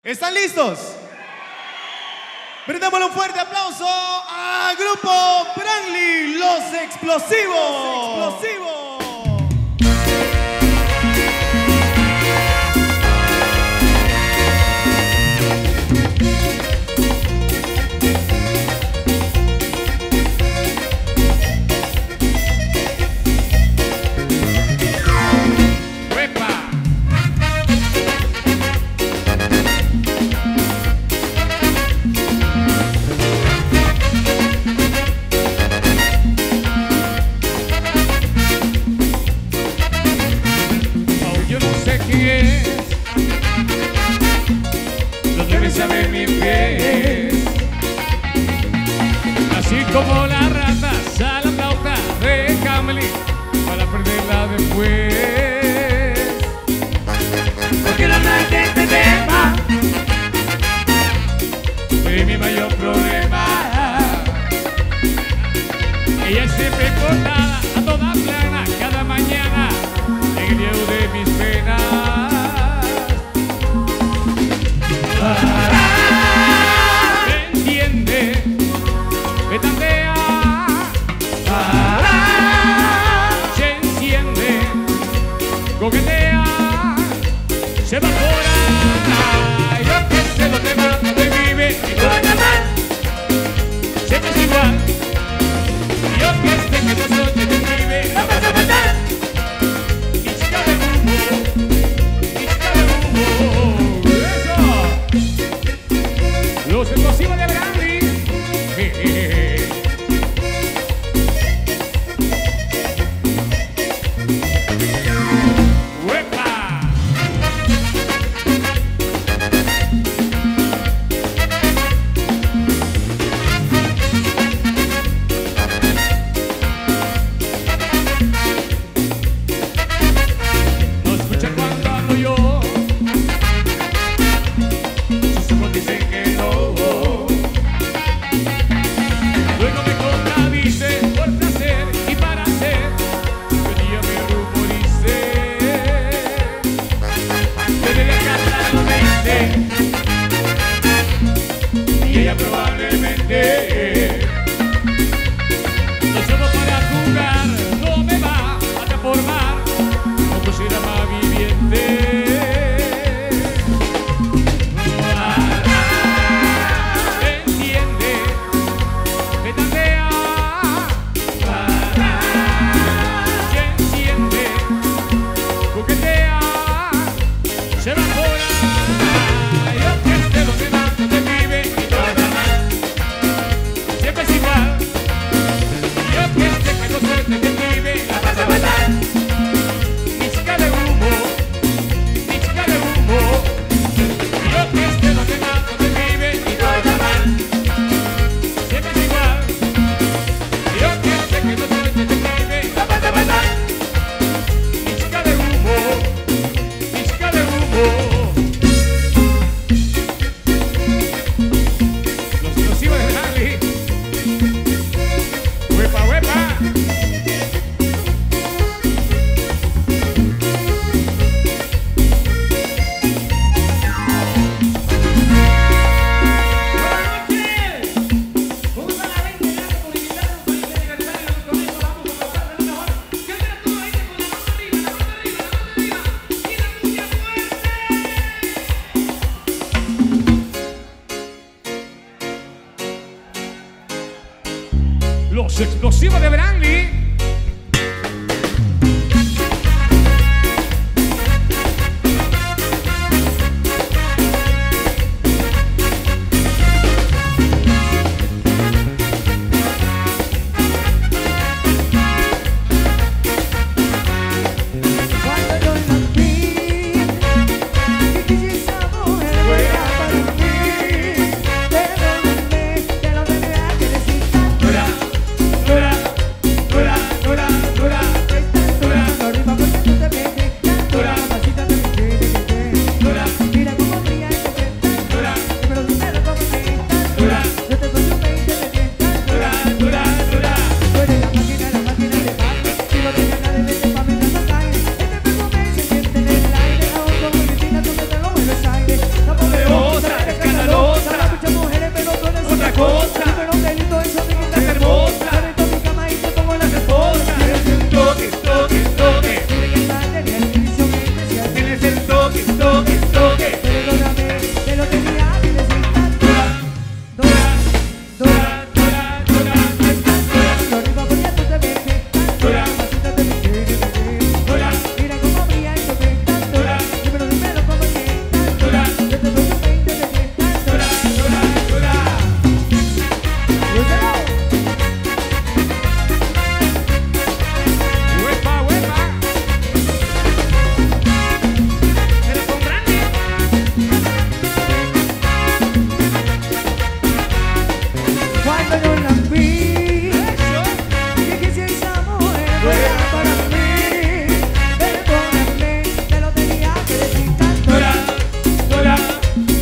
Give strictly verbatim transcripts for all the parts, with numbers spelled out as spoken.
¿Están listos? Brindémosle un fuerte aplauso al grupo Branly, Los Explosivos. Los Explosivos. Sabe mi pies, así como la rata a la flauta de Camely para perderla después. Porque no hablar de este tema fue mi mayor problema. Ella es siempre cortada a toda plana cada mañana en el diario de mis penas. Coquetea, se evapora. Yo que sé dónde va, dónde vive y todo está mal. Siempre es igual. Yo que sé que no soy de quien vive, la vas a matar. Y chica de humo, y chica de humo. Eso. Los Explosivos de Branly. Y ella probablemente no solo para jugar, no me va a transformar como si era más viviente. Entiende, me tandea, se enciende, coquetea, se evapora. Los Explosivos de Branly. Dura, Dora,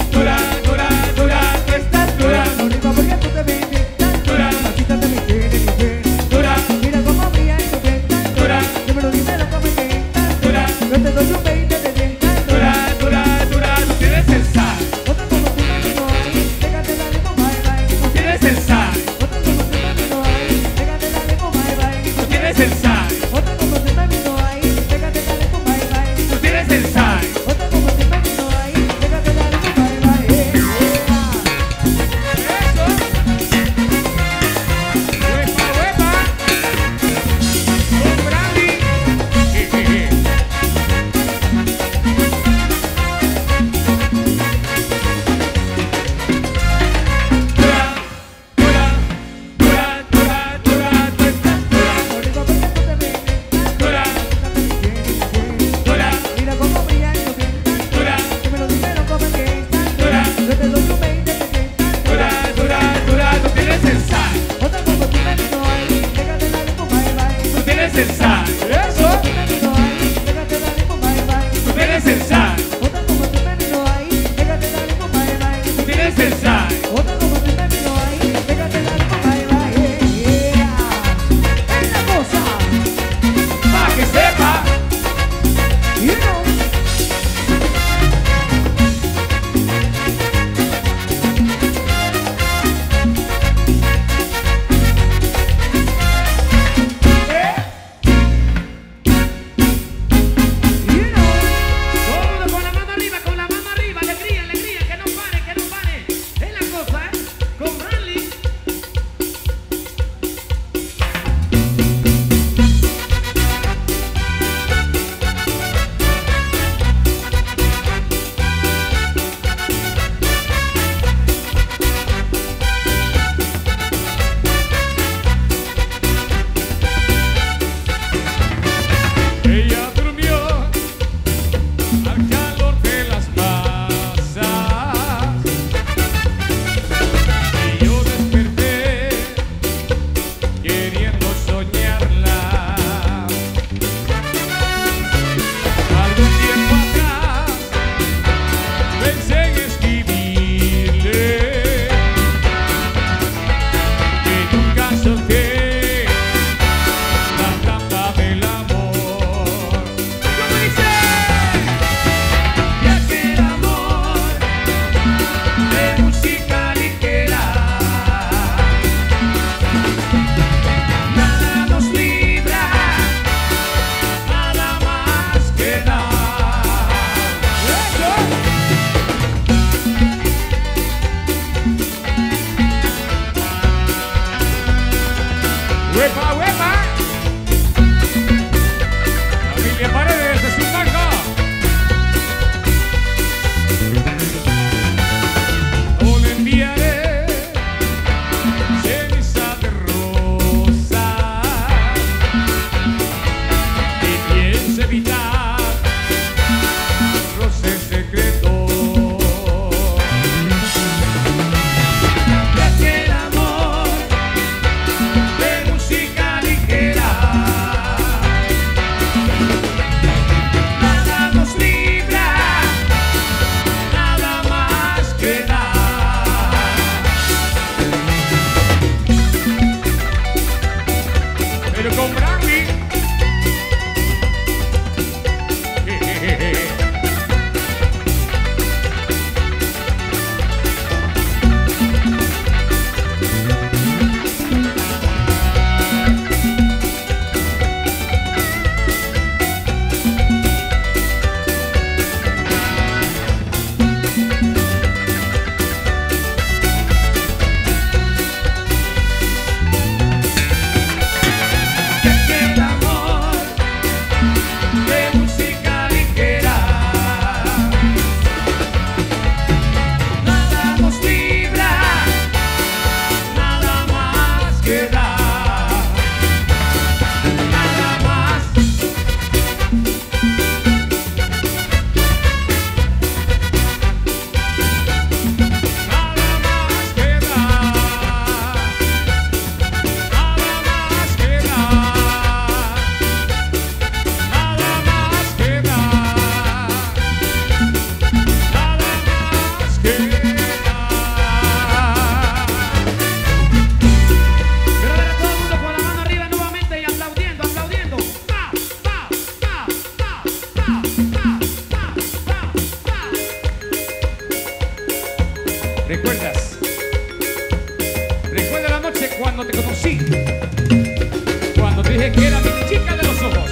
¿Recuerdas? Recuerda la noche cuando te conocí, cuando te dije que era mi chica de los ojos.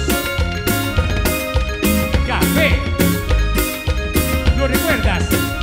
Café. ¿Lo recuerdas?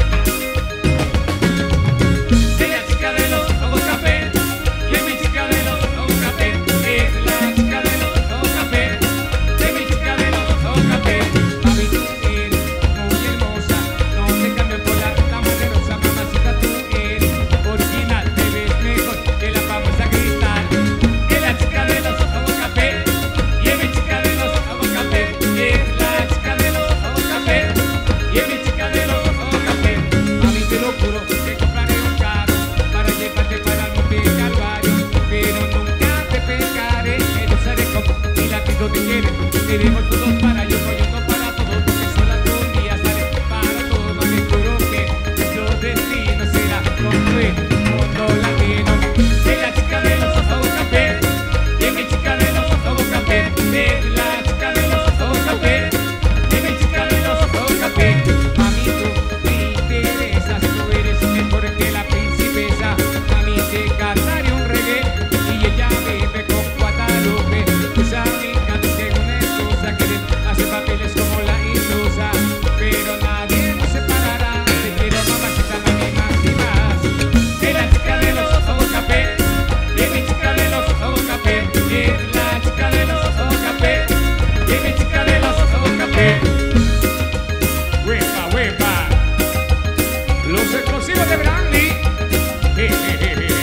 Es la chica de los ojos café, y es mi chica de los ojos café. Es la chica de los ojos café, es mi chica de los ojos café. Mami, tú eres muy hermosa, no te cambio por la tan poderosa. Mamacita, tú eres original, te ves mejor que la famosa Cristal. Es la chica de los ojos café, y es mi chica de los ojos café. Es la chica de los ojos café, y es mi chica de los ojos café. Mami, te lo juro que compraré un carro para llevarte para el monte Calvario, pero nunca te pegaré, que yo seré como mi latido te quiere. Queremos todos para yo, yo no para todos, porque solo algún día sale para todos. Mami, juro que nuestro destino será construir un mundo latino. Es la chica de los ojos café, y es mi chica de los ojos café. Es la chica de los ojos café, y es mi chica de los ojos café. Mami, tú me interesas, tú eres mejor que la princesa. Mami, te cantaré un reggae y ella bebe con Guadalupe. Tus amigas dicen una excusa, quieren hacer papeles como la ilusa, pero nadie nos separará. Te quiero, mamacita, mami, más y más. Es la chica de los ojos café, y es mi chica de los ojos café. Es la chica de los ojos café, y es mi chica de los ojos café. Huepa, huepa. Los explosivos de Brandy. Je, je, je, je.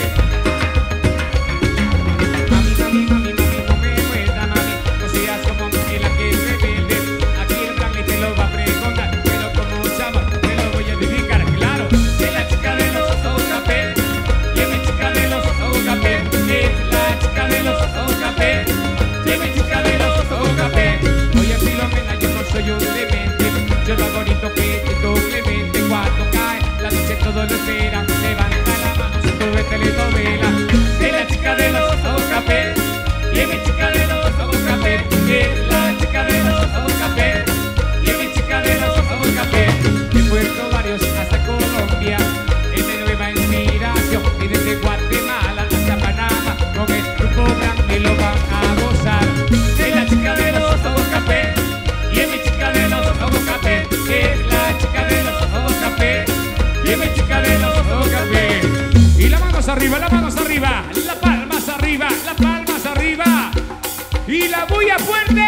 Mami, mami, mami, mami, no me muerda, mami. No seas como en la que es rebelde. Aquí el Brandy te lo va a preguntar, pero como chava te lo voy a dedicar, claro. Es la chica de los ojos café, y es mi chica de los ojos café. Es la chica de los ojos café, y es mi chica de los ojos café. Oye, Filomena, yo no soy un demente, yo lo hago bonito que te doblemente. Cuando cae la noche todo lo espera, levanta la mano si tú ves telenovela. Es la chica de los ojos café, y es mi chica de los ojos café. Es la chica de los ojos café, y es mi chica de los ojos café. De Puerto Varios hasta Colombia, es de nueva inspiración, y desde Guatemala hasta Panamá, con el grupo Brandy lo van a gozar. Es la chica de los ojos café, y es mi chica de los ojos café. Es la chica de los ojos café, y es mi chica de los ojos café. Y las manos arriba, las manos arriba, las palmas arriba, las palmas arriba. Y la bulla fuerte.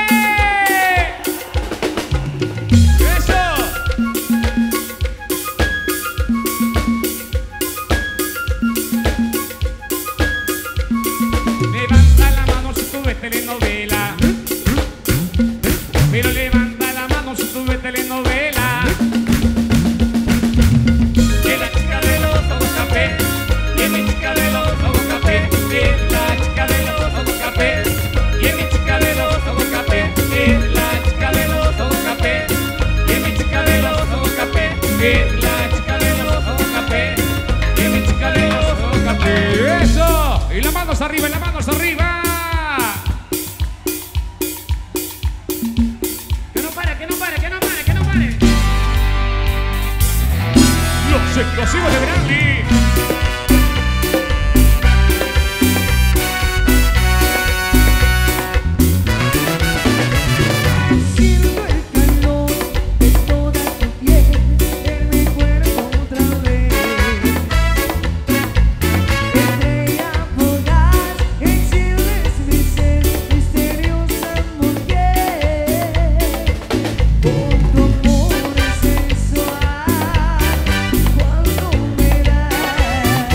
Eso. Levanta la mano si tú ves telenovela, pero levanta la mano si tú ves telenovela. Es la chica de los ojos café, y es mi chica de los ojos café. Es la chica de los ojos café, y es mi chica de los ojos café. Es la chica de los ojos café, y es mi chica de los ojos café. Es la chica de los ojos café, y es mi chica de los ojos café. ¡Eso! Y las manos arriba, y las manos arriba. Que no pare, que no pare, que no pare, que no pare. Los explosivos de Brandy. Siento el calor de toda tu piel en mi cuerpo otra vez. Estrella fugaz, enciendes mi ser, misteriosa mujer. Con tu amor sensual, cuando me das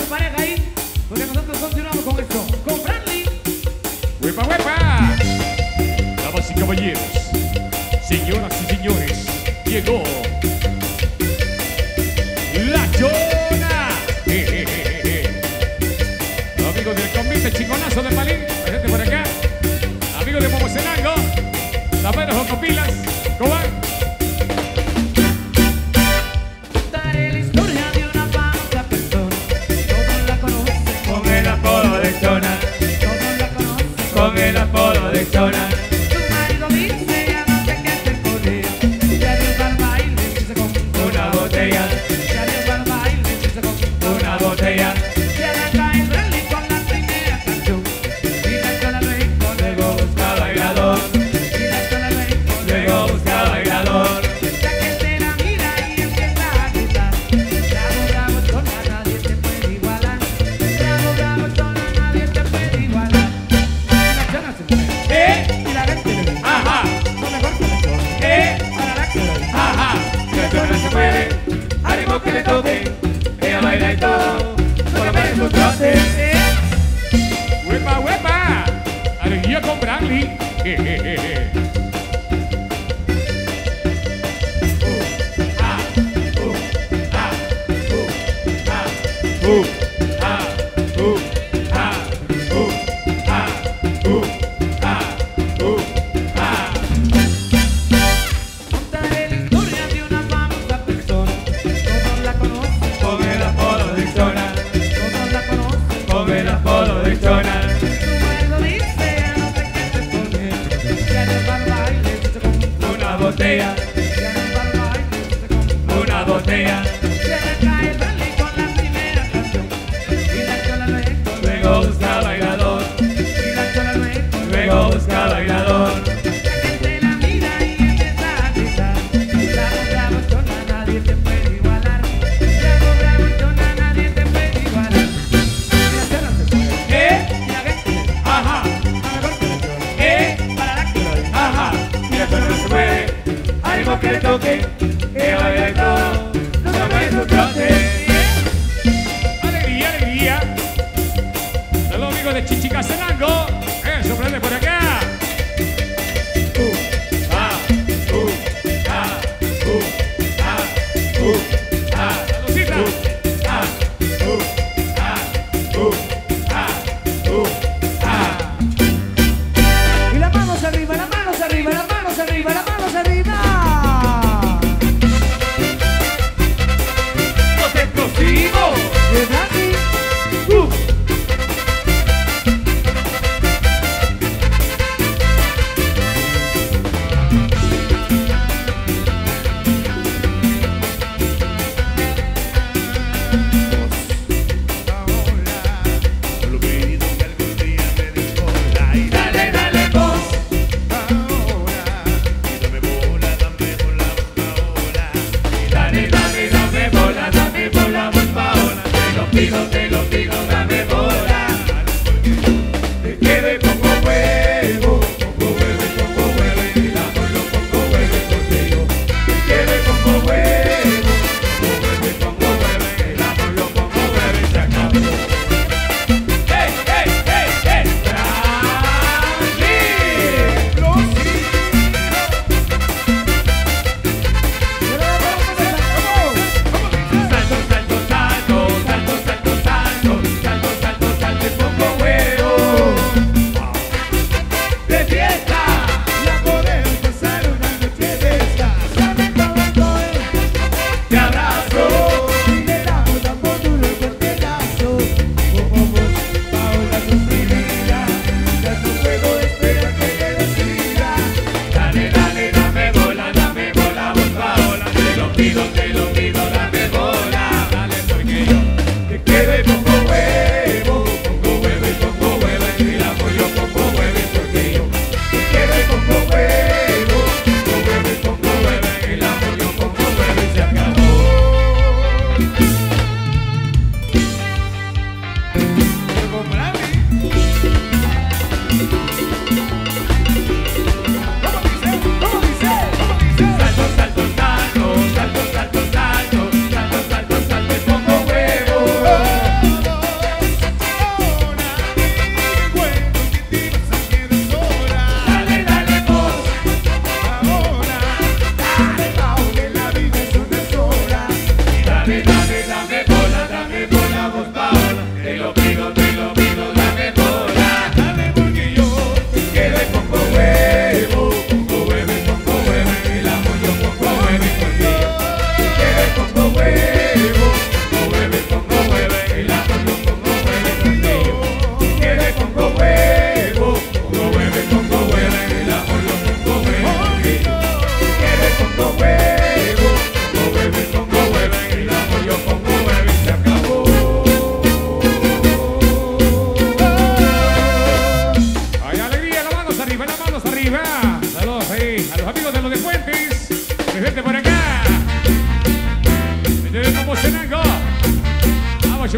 pareja ahí, porque nosotros continuamos con esto, con Franklin. ¡Huepa, huepa! Damas y caballeros, señoras y señores, llegó La Chona. Eh, eh, eh, eh. Amigos del convite chingonazo de Palín, presente por acá. Amigos de Momocenango, la Pedro Jocopilas, ¿cómo van? Contaré la historia de una famosa persona, todos la conocen Con el apodo de Chona, todos la conocen. con el apodo de Chona. Tu marido dice ya no sé qué hacer con ella, ya dio al baile y se compró Una botella, ya dio al baile y se compró una botella. Se arranca el rally con la primera canción y la Chona rico Luego busca bailador, y la Chona rico luego busca bailador. la gente la mira y empieza a gritar. Bravo, bravo, Chona, nadie te puede igualar. Bravo, bravo, Chona, nadie te puede igualar. Y la Chona se mueve. ¿Eh? Y la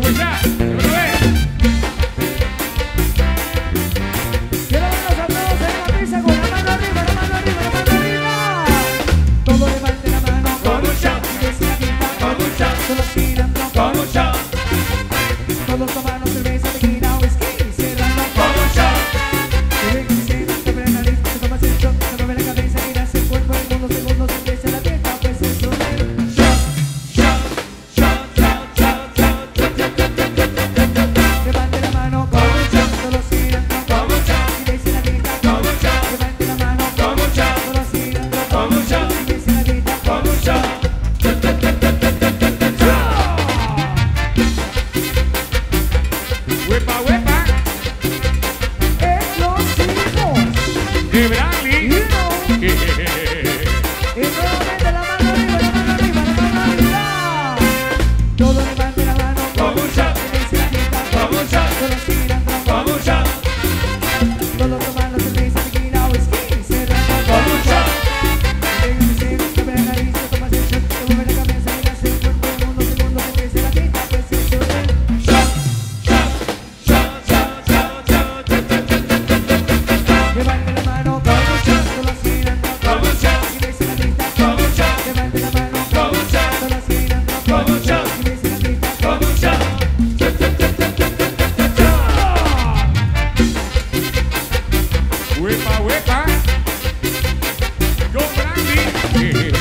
buena! ¡Otra vez! Quiero verlos a todos en la pista con la mano arriba, la mano arriba, la mano arriba. Todo levante la mano Con un shot. y des la quinta Con un shot. todos tirando Con un shot. todos tomando cerveza, tequila, whisky, cerrando Con un shot. se ve que se sienta, se ve la nariz, se toma el shot, se mueve la cabeza, gira el cuerpo en unos segundos, empieza la fiesta, pues eso es. Shot. Shot. Shot. Shot. Shot. Shot. Levante la mano, Con un shot. todos tirando Con un shot. y des la quinta Con un shot. levante la mano, Con un shot. todos tirando Con un shot. y des la quinta Con un shot. ¡Huepa, huepa! explosivos. ¡De Bradley! You know. Y nuevamente la mano arriba, la mano arriba, la mano arriba. Todo levante la mano, Con un shot. y des la quinta Con un shot. todos tirando Con un shot. todos tomando cerveza, tequila, whisky, cerrando Con un shot. se ve la nariz, se toma el shot, se mueve la cabeza, gira el cuerpo en unos segundos, empieza la quinta, pues eso es. Shot. Shot. Shot. Shot. Shot. Shot. Levante la mano, todos girando, Con un shot. y des la quinta. Con un shot. Levante la mano, Con un shot. todos girando, Con un shot. y des la quinta. Con un shot. ¡Huepa, huepa! ¡Con Bradley!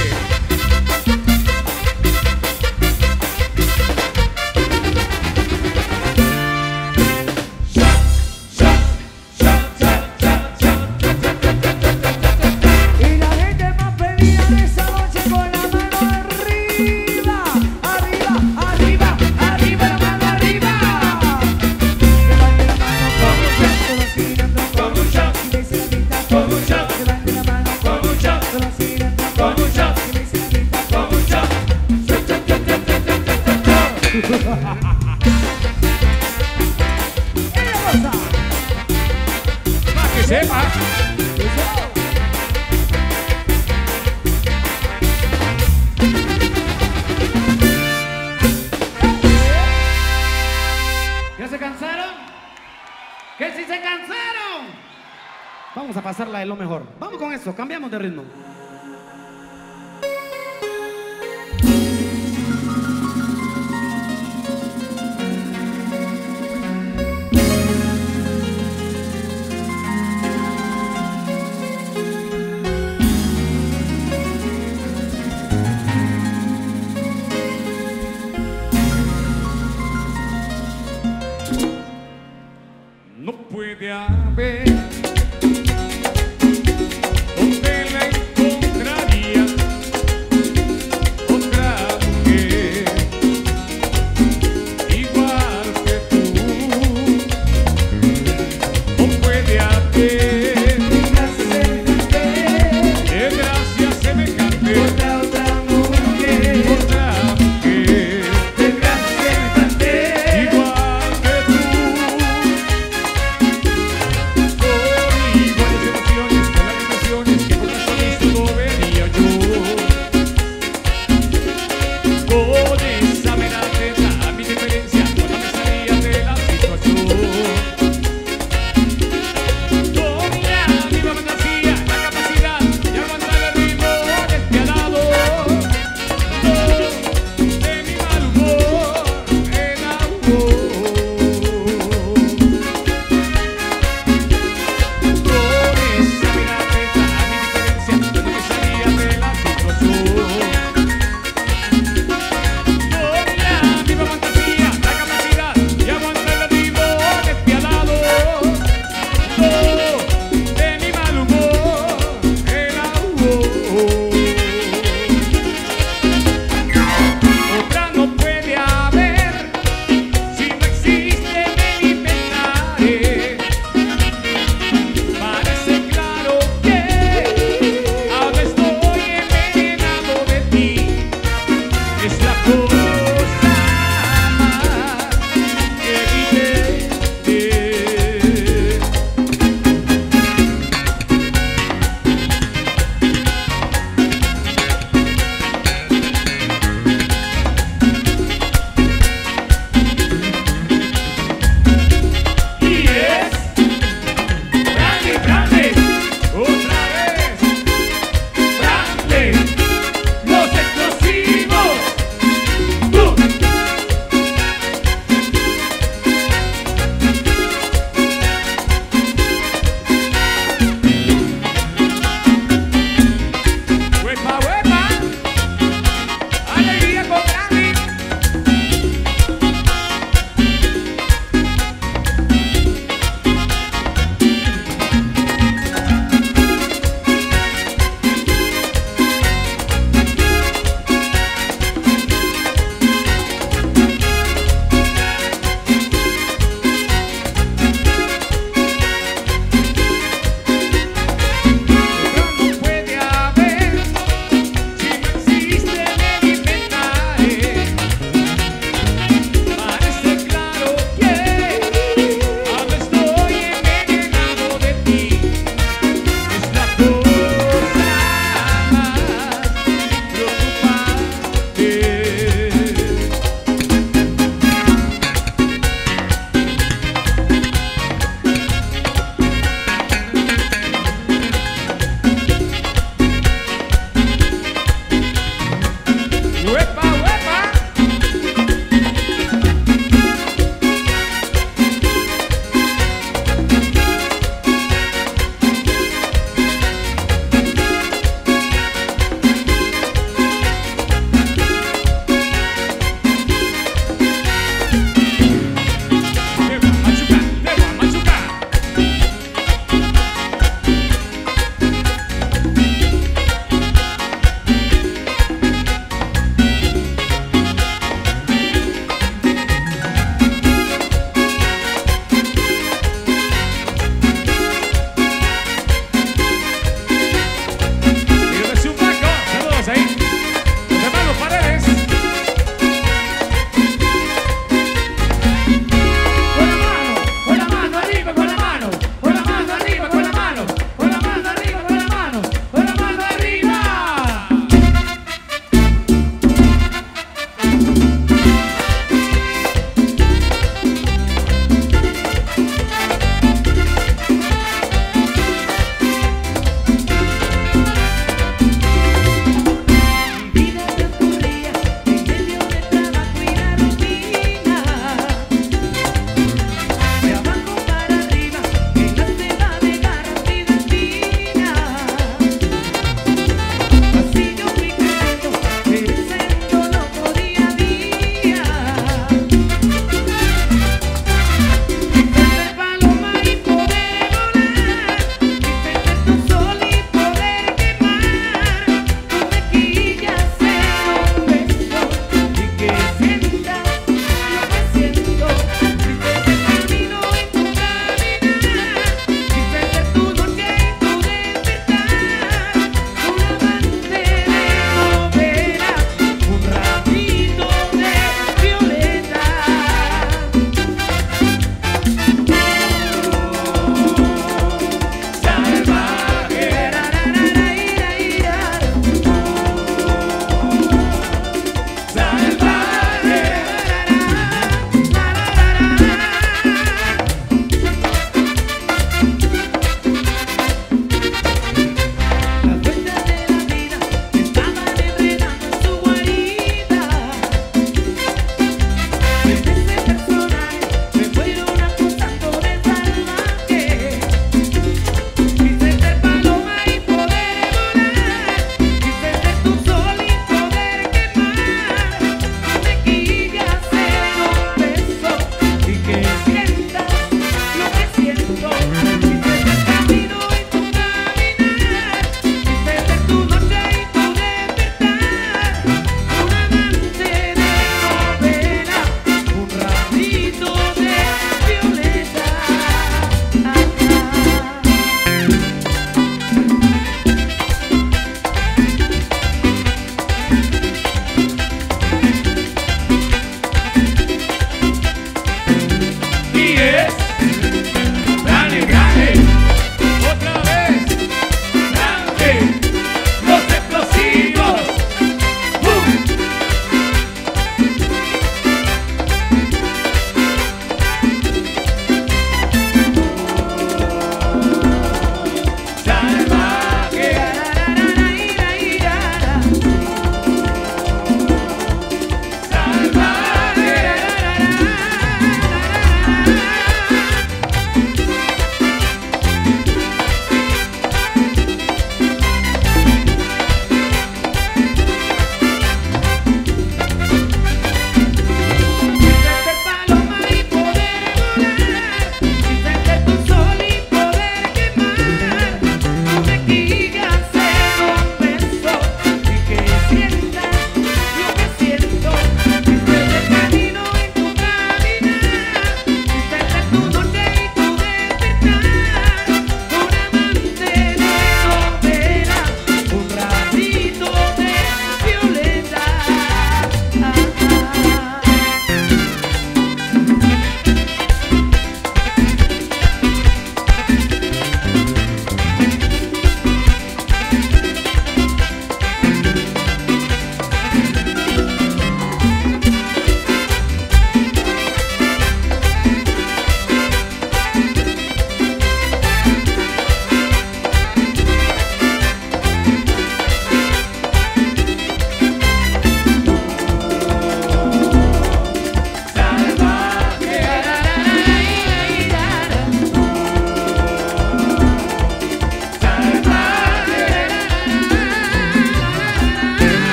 Y la gente más pedida de esa noche con la mano arriba, arriba, arriba, arriba, la mano arriba. Levante la mano, todos girando, Con un shot. y des la quinta. Con un shot. Levante la mano, Con un shot. todos girando, Con un shot. y des la quinta. Con un shot. ¡Ella goza! ¡Más que sepa! ¿Ya se cansaron? ¿Que si se cansaron? Vamos a pasarla de lo mejor. Vamos con eso, cambiamos de ritmo. No puede haber donde la encontraría otra mujer igual que tú. No puede haber desgracia semejante Otra, otra mujer, otra mujer desgracia semejante. igual que tú.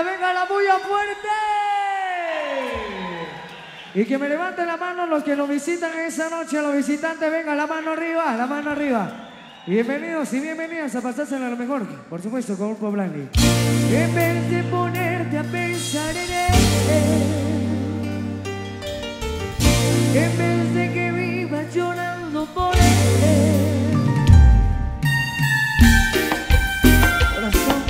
venga la bulla fuerte. Y que me levanten la mano los que nos visitan esa noche, los visitantes, venga, la mano arriba, la mano arriba. Y bienvenidos y bienvenidas a pasársela a lo mejor, por supuesto, con Grupo Blanqui. En vez de ponerte a pensar en él, en vez de que vivas llorando por él, corazón.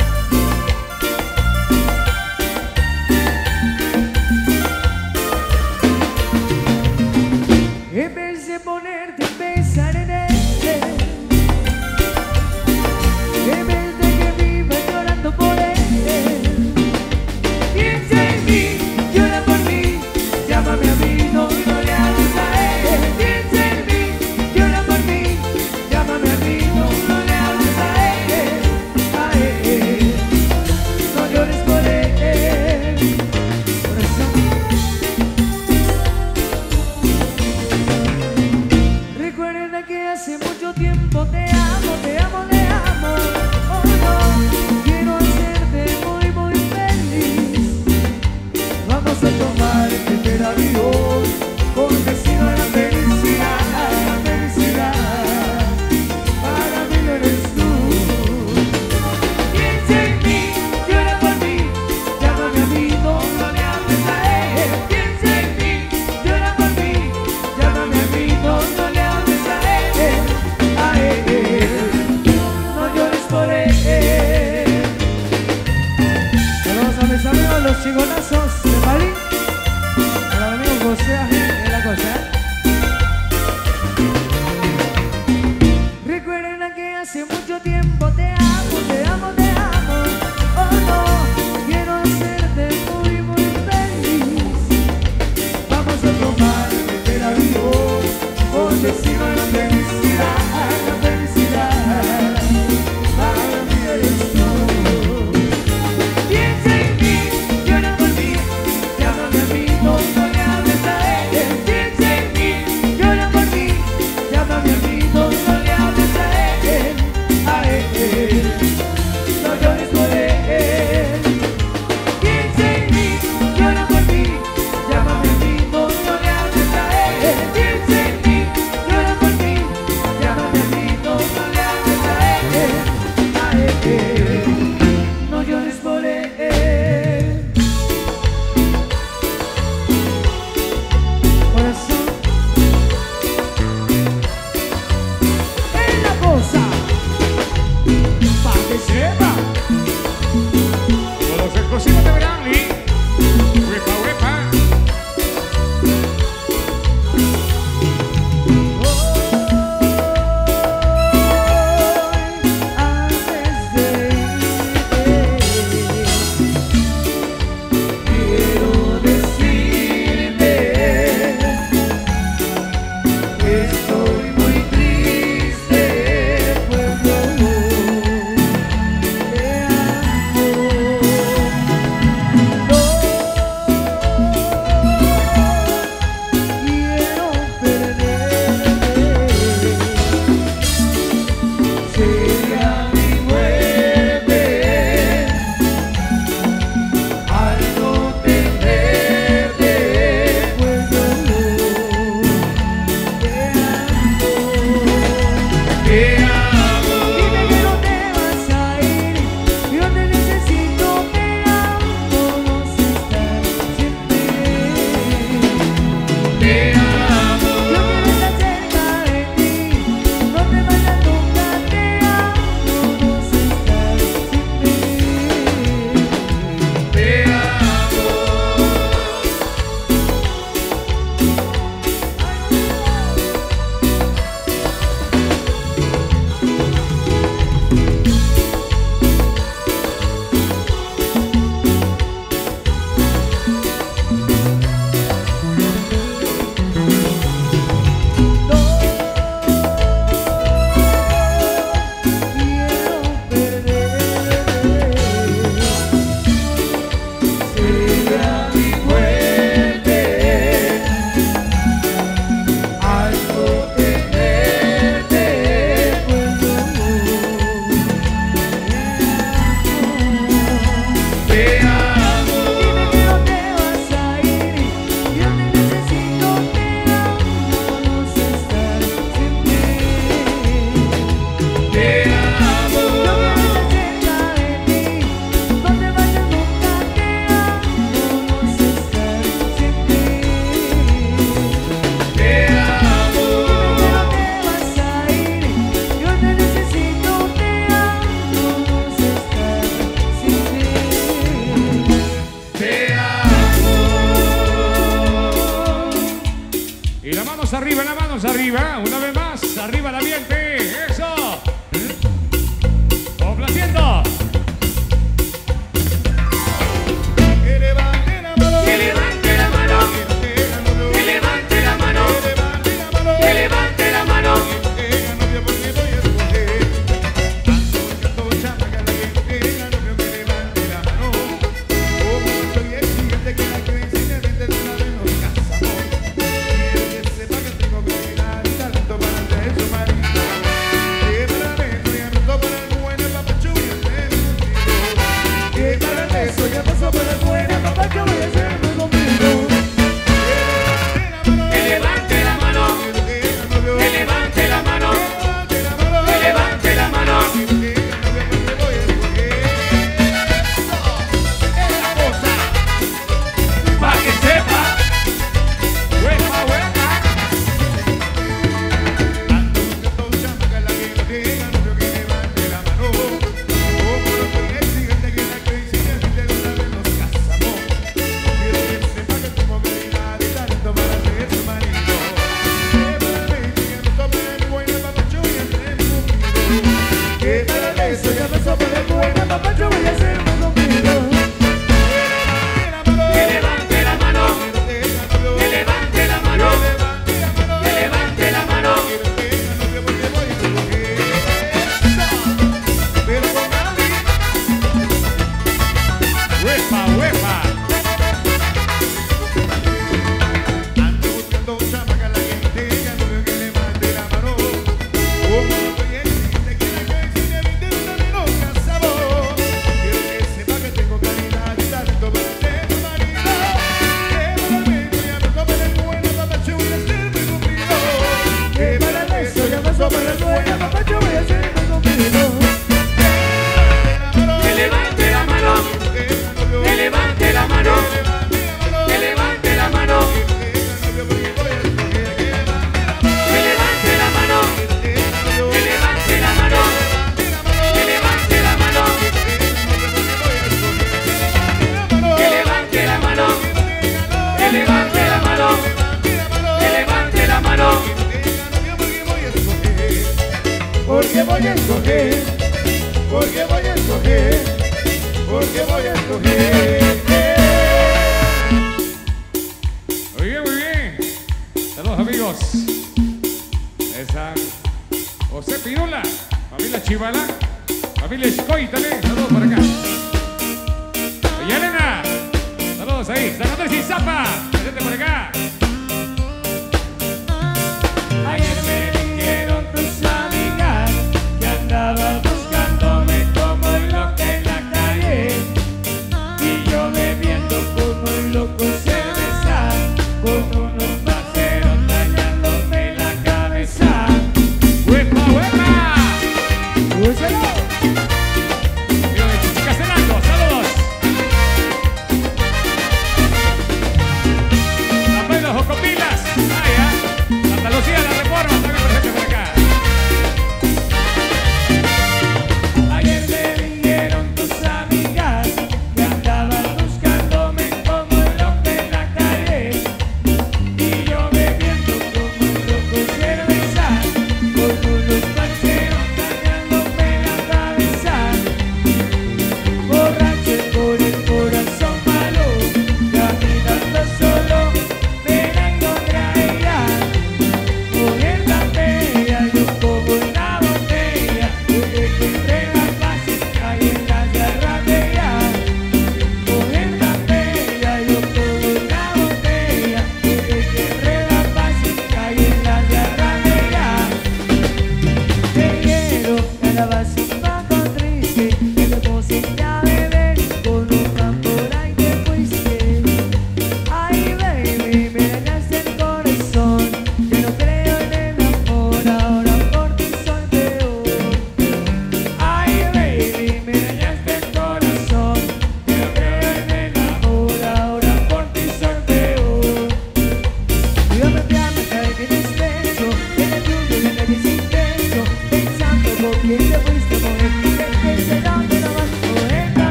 En vez de ponerte a pensar en él, en vez de que vivas llorando por él, piensa en mí, llora por mí, llámame a mí, no, no le hables a él. Piensa en mí, llora por mí, llámame a mí, no, no le hables a él, a él, no llores por él, corazón. Recuerda que hace mucho tiempo te amo, te amo, te amo. Oh no, quiero hacerte muy, muy feliz. Vamos a tomar el terapio con destino a la felicidad, a la felicidad. Para mí lo eres tú. Piensa en mí, llora por mí, llámame a mí, no, no le hables a él. Piensa en mí, llora por mí, llámame a mí, no, no le hables a él, a él, no llores por él. Saludos a mis amigos los chigonazos de Malí, a los amigos José Ángel en la cosa. Recuerda que hace mucho tiempo te amo, te amo, te amo. Oh no, quiero hacerte muy, muy feliz. Vamos a tomar el terapio con destino a la felicidad, a la felicidad. Para mí eres tú. Piensa en mí, llora por mí, llámame a mí, no, no le hables a él. Piensa en mí, llora por mí, llámame a mí, no, no le hables a él, a él, no llores por él. Piensa en mí, llora por mí, llámame a mí, no, no le hables a él. Piensa en mí, llora por mí, llámame a mí, no, no le hables a él, a él, no llores por él. Corazón, es la cosa, pa' que sepa. Todos los exclusivos de Blanqui. Huepa, huepa. Antes de irte, quiero decirte que estoy muy triste, pues yo te amo. manos arriba, las manos arriba. Una vez más, arriba el ambiente. Eso. Complaciendo. Que levante la mano. Que levante la mano. Que levante la mano. Que levante la mano. Porque voy a escoger, porque voy a escoger, porque voy a escoger. Muy bien, muy bien. Saludos amigos de San José Pirula, familia Chivala, familia Escoy también. Saludos por acá. Y Elena, saludos ahí. San Andrés y Zapa, presente por acá. Ayer me dijeron tus amigas que andaba buscándome como un loco en la calle, y yo bebiendo como un loco cerveza, con unos parceros dañándome la cabeza. ¡Huepa, huepa! ¡Úselo! Amigo de Chichi Castelanco, saludos. La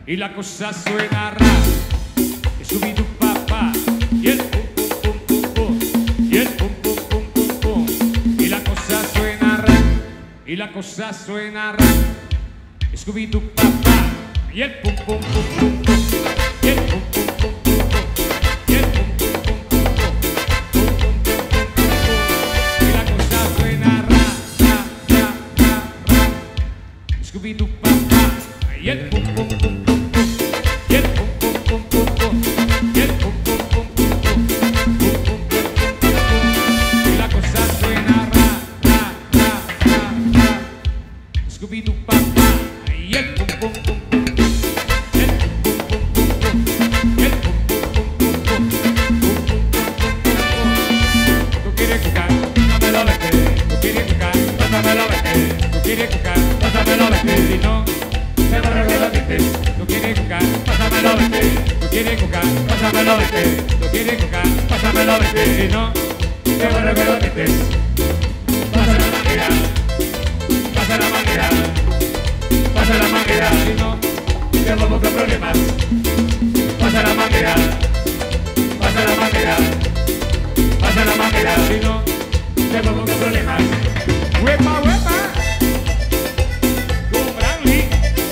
y la cosa suena ra. Y subí tu papá y el pum pum pum pum pum y el pum pum pum pum pum y la cosa suena ra y la cosa suena ra. Y subí tu papá y el pum pum pum pum pum y el pum pum pum pum pum y el pum pum pum pum pum pum pum pum pum pum y la cosa suena ra ra ra ra ra. Y subí tu papá y el pum pum pum pum pum y el pum pum pum pum pum y el pum pum pum pum pum pum pum pum pum pum y la cosa suena ra ra ra ra ra. Scooby Doo papá y el pum pum pum pum y el pum pum pum pum pum y el pum pum pum pum pum pum pum pum pum pum. Tú quieres jugar, pásamelo vete. Tú quieres jugar, pásamelo vete. Tú quieres jugar, pásamelo vete. Si no te borro que lo quites. Tú quieres jugar, pásamelo vete. Tú quieres jugar, pásamelo vete. Tú quieres jugar, pásamelo vete. Si no te borro que lo quites. Pasa la manguera, pasa la manguera, pasa la manguera. Si no te pongo con problemas. Pasa la manguera, pasa la manguera, pasa la manguera. Si no te pongo con problemas. ¡Huepa, huepa! Con Branly.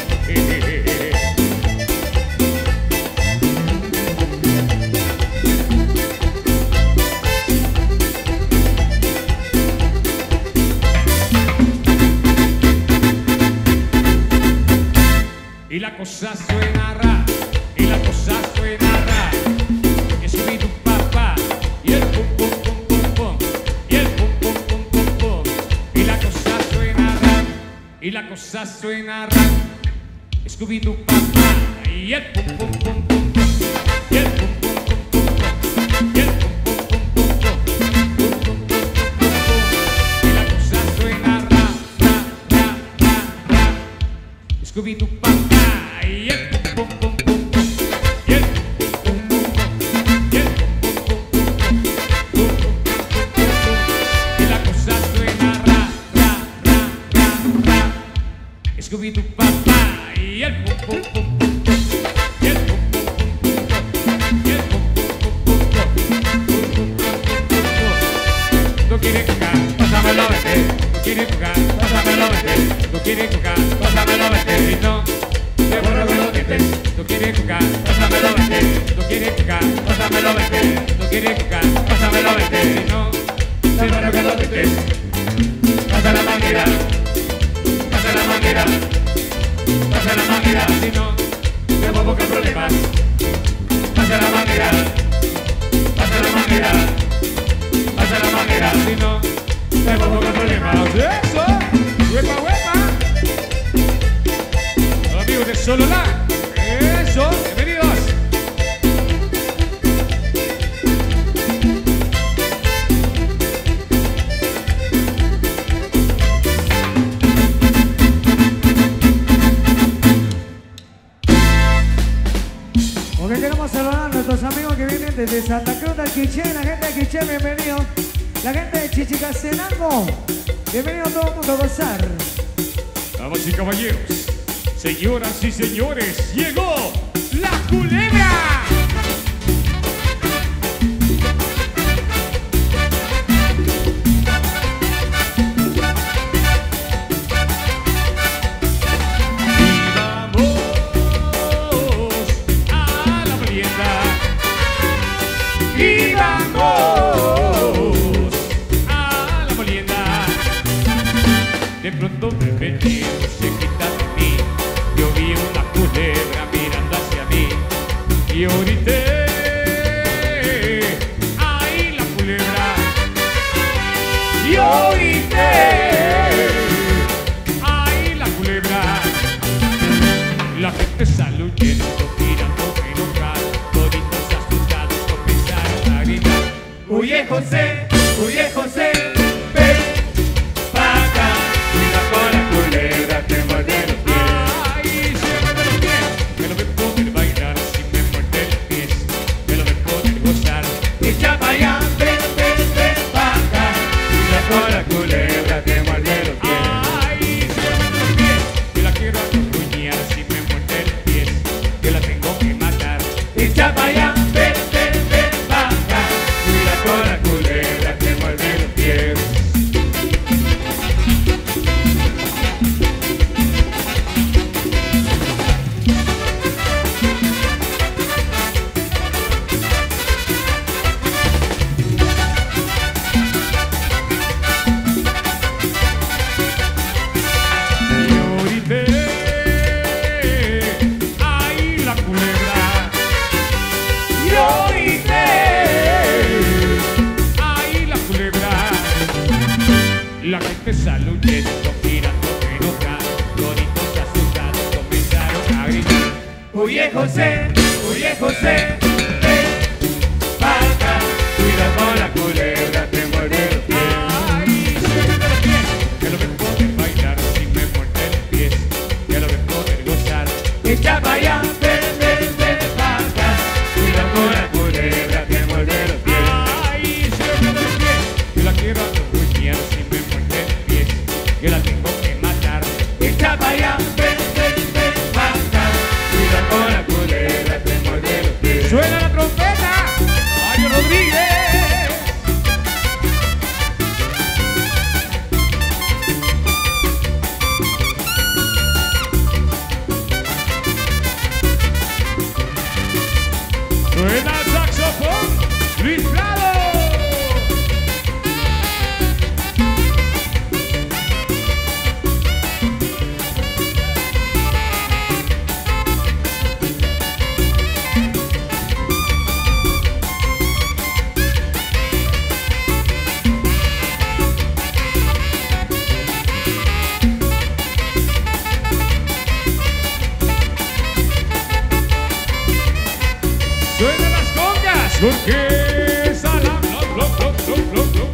Y la cosa suena ra, y la cosa suena ra. Y subí tu papá, y el pum pum pum pum pum, y el pum pum pum pum pum. Y la cosa suena ra, y la cosa suena ra. Scooby Doo papá, y el pum pum pum pum pum, y el pum pum pum pum pum, y el pum pum pum pum pum, pum pum pum pum pum. Y la cosa suena ra, ra, ra, ra, ra. Scooby Doo papá. Y el pum pum pum pum y el pum pum pum y el pum pum pum pum pum y la cosa suena ra ra ra ra ra. Scooby Doo papá y el pum pum pum pum y el pum pum pum pum y el pum pum pum pum pum. Tú quieres jugar, pásamelo vete. Tú quieres jugar, pásamelo vete. Tú quieres jugar, pásamelo vete. Si no te borro que lo quites. Tú quieres jugar, pásamelo vete. Tú quieres jugar, pásamelo vete. Tú quieres jugar, pásamelo vete. Si no te borro que lo quites. Pasa la manguera, pasa la manguera, pasa la manguera. Si no te pongo con problemas. Pasa la manguera, pasa la manguera, pasa la manguera. Si no te pongo con problemas. Eso, huepa, huepa. Amigos de Solo La, eso, bienvenidos. Ok, queremos saludar a nuestros amigos que vienen desde Santa Cruz del Quiché, la gente de Quiché, bienvenidos. La gente de Chichicastenango, bienvenido a todo el mundo a gozar. Damas y caballeros, señoras y señores, llegó la culebra. Y vamos a la molienda. De pronto de repente se quita de mí. Yo vi una culebra mirando hacia mí. Y yo grité, ¡ay, la culebra! Yo grité, ¡ay, la culebra! La gente salió huyendo, mirando enojado. Toditos asustados comenzaron a gritar. Huye José, huye José, ven pa' acá. Cuidado con la culebra, te muerde los pies. Ay, se muerde los pies. Me lo ven poder bailar si me muerde los pies. Me lo ven poder gozar. Echa pa' allá, ven, ven, ven pa' acá. Cuidado con la culebra, te muerde los pies. Ay, se muerde los pies. Yo la quiero acorruñar si me muerde los pies. La gente sale huyendo, girando enoja, toditos asustados comenzaron a gritar. Oye José, oye José, ven, vaca, cuida con la culebra, te muerde los pies. Ay, suelta los pies, que lo ven poder bailar sin me muerde los pies, que lo ven poder gozar. Echa para allá, ven, ven, ven, vaca, cuida con la culebra, te muerde los pies. Ay, suelta los pies, que la quiero atornillar sin me que la tengo que matar. Echa para allá, ven, ven, ven, vaca, cuida con la culebra, te muerde los pies. Suena la trompeta, Mario Rodríguez. Suena el saxofón, Luis Prado. Porque esa la blo, blo, blo, blo, blo, blo.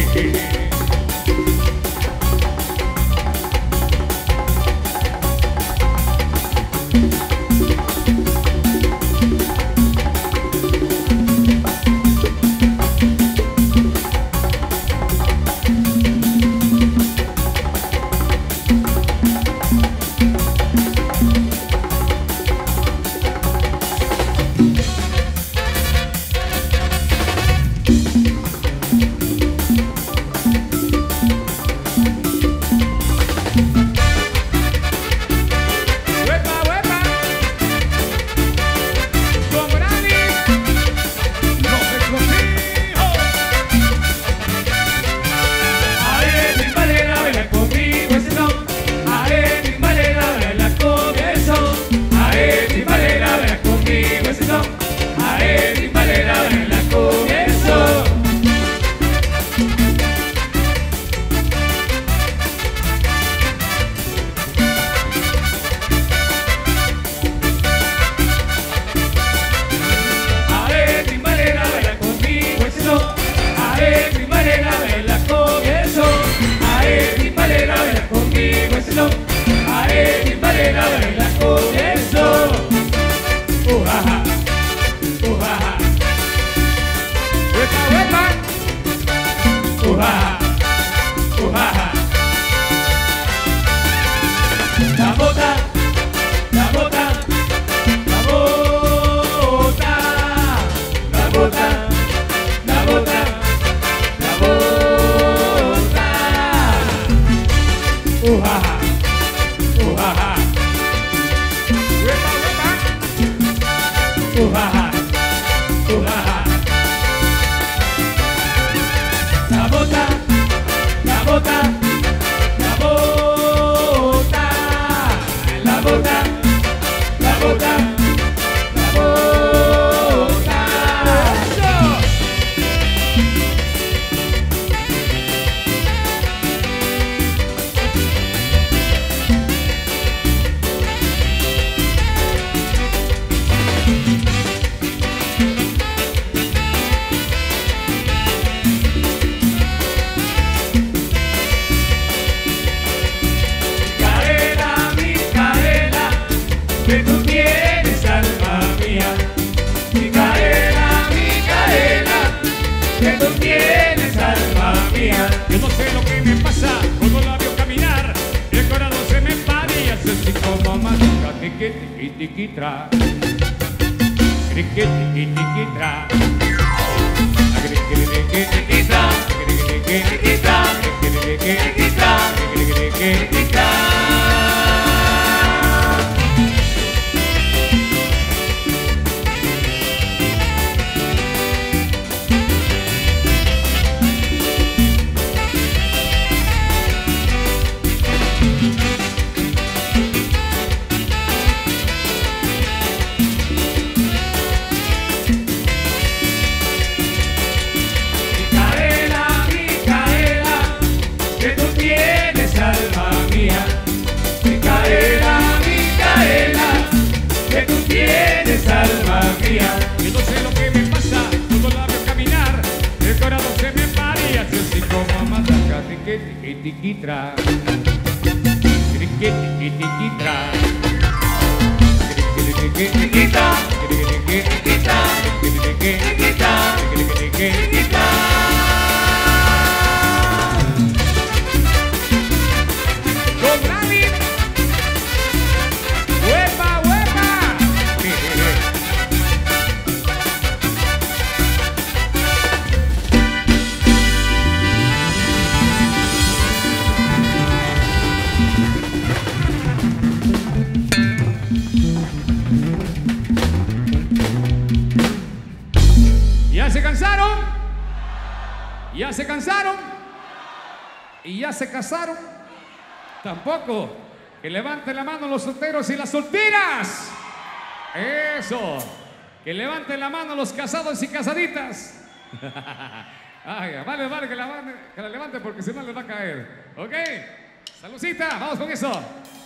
Yo no sé lo que me pasa cuando la veo caminar. El corazón se me para y hace así como maluca. Tiqui, tiqui, tiqui, tra. Tiqui, tiqui, tiqui, tra. Tiqui, tiqui, tiqui, tra. Tiqui, tiqui, tiqui, tra. Tiqui, tiqui, tiqui, tra. Tiqui, tiqui, tiqui, tra. tiquitiquitra. Tiquitiquitiquitra. Tiquitiquitiquita. Tiquitiquitiquita. Tiquitiquitiquita. Tiquitiquitiquita. Con David. ¡Huepa, huepa! ¿Ya se cansaron? ¿Ya se cansaron? ¿Y ya se casaron? Tampoco. Que levanten la mano los solteros y las solteras. Eso. Que levanten la mano los casados y casaditas. Ay, vale, vale, que la, que la levanten porque si no les va a caer. ¿Ok? Saludcita, vamos con eso.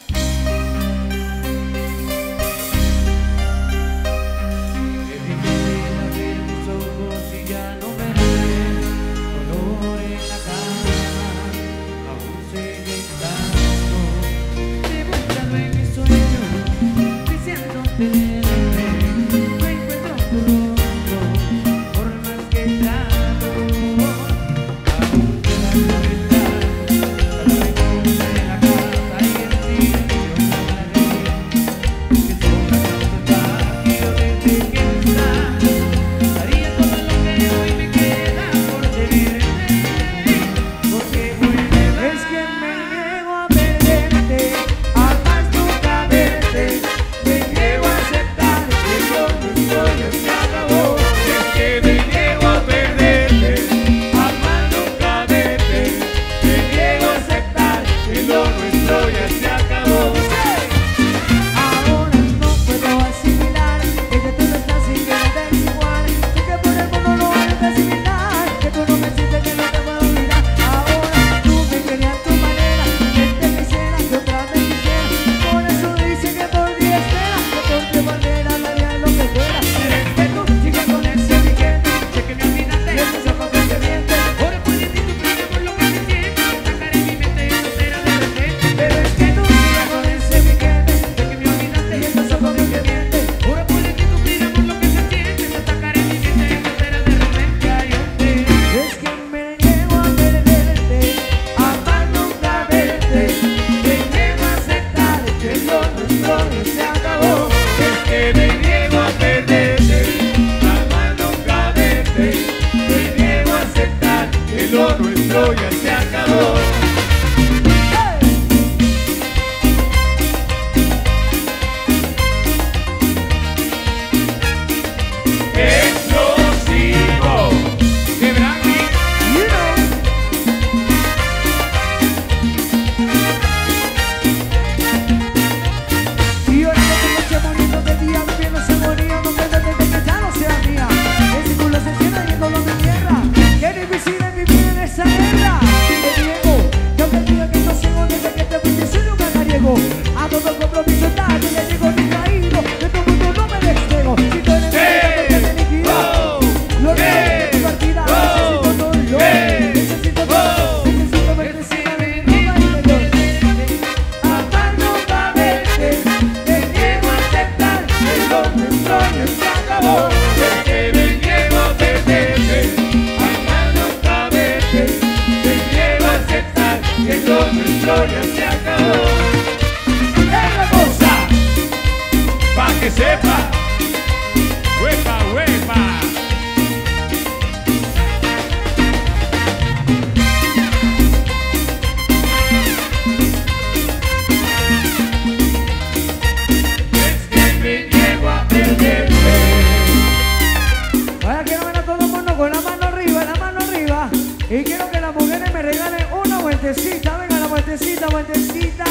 Y quiero que las mujeres me regalen una vueltecita. Venga, la vueltecita, vueltecita.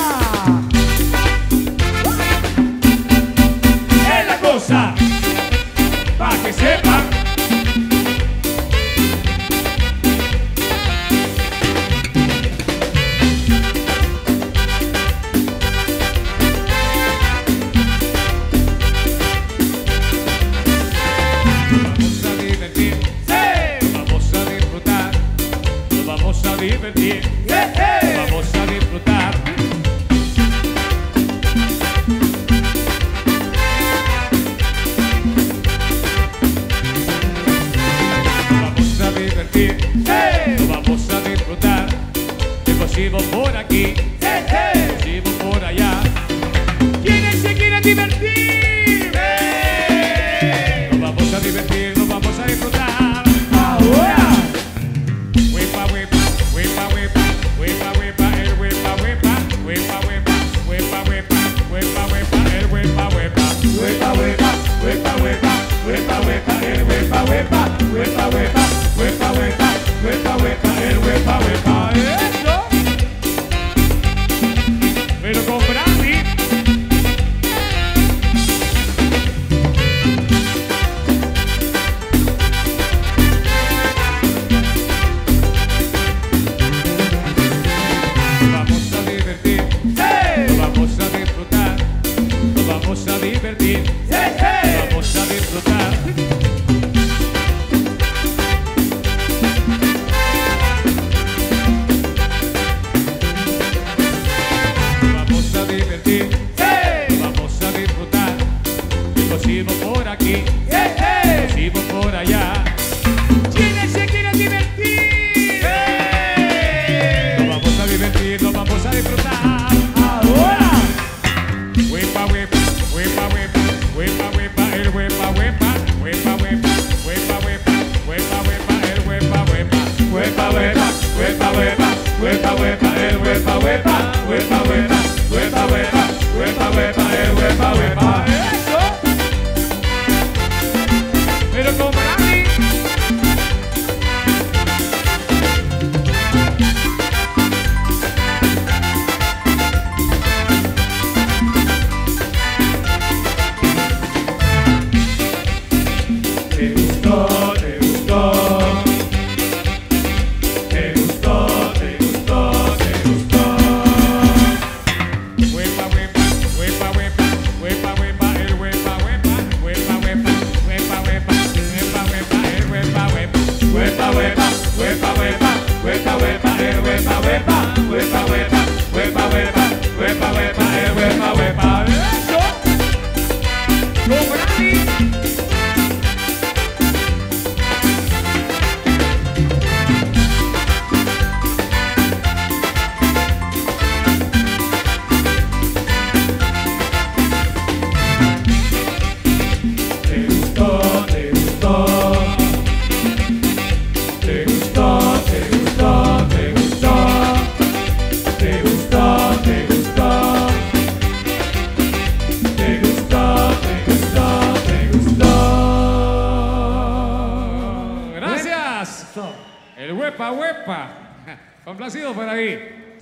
Es la cosa, pa' que sepan. Divertir, yeah, hey. Vamos disfrutar. Vamos a divertir, ¡Hey! vamos a disfrutar. Nos hicimos por aquí, ¡Hey, hey! nos hicimos por allá. ¿Quiénes se quieren divertir? Nos vamos a divertir, nos vamos a disfrutar. ¡Ahora! Huepa, huepa, huepa, huepa, huepa, huepa, el huepa, huepa, huepa, huepa, huepa, huepa, huepa, huepa, el huepa, huepa, huepa, huepa, huepa, huepa, huepa, huepa, el huepa, huepa, huepa, huepa, huepa, huepa, huepa, huepa, el huepa, huepa. ¡Eso! Pero como Rami. Te gustó, te gustó. Te gustó, te gustó, te gustó. Huepa, huepa, huepa, huepa, huepa, huepa, el huepa, huepa, huepa, huepa, huepa, huepa, huepa, huepa, el huepa, huepa, huepa, huepa, huepa, huepa, huepa, huepa, el huepa, huepa, huepa, huepa, huepa, huepa, huepa, huepa, el huepa, huepa. ¡Eso! ¡Como Rami! Te gustó, te gustó. Te gustó, te gustó, te gustó. Te gustó, te gustó. Te gustó, te gustó, te gustó. Gracias. El huepa, huepa. Complacido por ahí.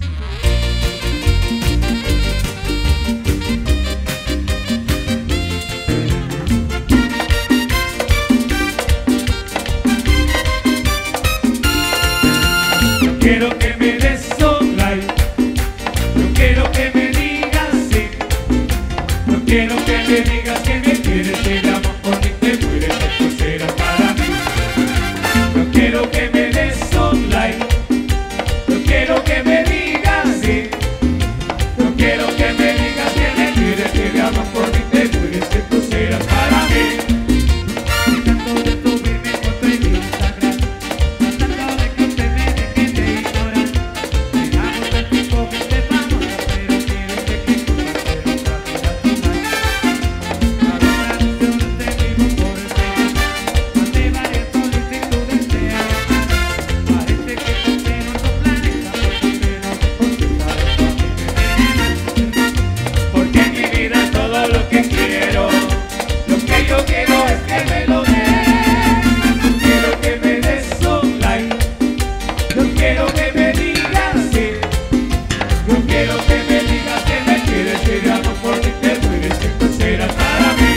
No quiero que me des un like, no quiero que me digas sí, no quiero que me digas que me quieres, que el amor por mí te mueres, que tú serás para mí. No quiero que me des un like, no quiero que me digas sí, no quiero que me digas que me quieres, que el amor por mí te mueres, que tú serás para mí. Tratando de subirme contra el Instagram, tratando de que usted me deje de ignorar. Dejamos el tiempo que te vamos, pero quiero que te compartir otra vida final. Ahora yo no te vivo por el pelo, mandé varias solicitudes de amor. Parece que te espero en otro planeta, porque me lo porque sabes que a mí me tiene mal. Porque en mi vida todo lo que quiero, lo que yo quiero es que me lo des. No quiero que me des un like, no quiero que me digas sí, no quiero que me digas que me quieres, que de amor por mí te mueres, que tú serás para mí.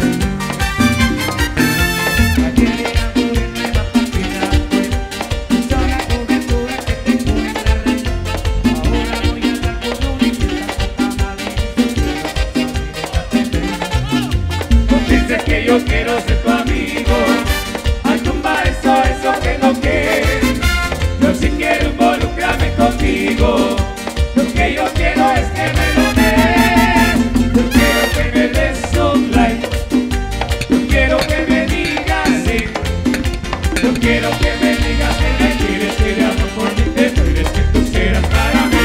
Ayer era tu nueva página web, toda la cobertura que tengo en la red. Ahora voy a hablar con un idiota Tú dices que yo quiero ser tu amigo, ay tumba eso, eso que no quieres. Yo sí quiero involucrarme contigo, lo que yo quiero es que me lo des. Yo quiero que me des un like, yo quiero que me digas sí, yo quiero que me digas que me quieres, que de amor por mí te mueres, que tú serás para mí.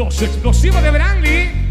Los explosivos de Branly.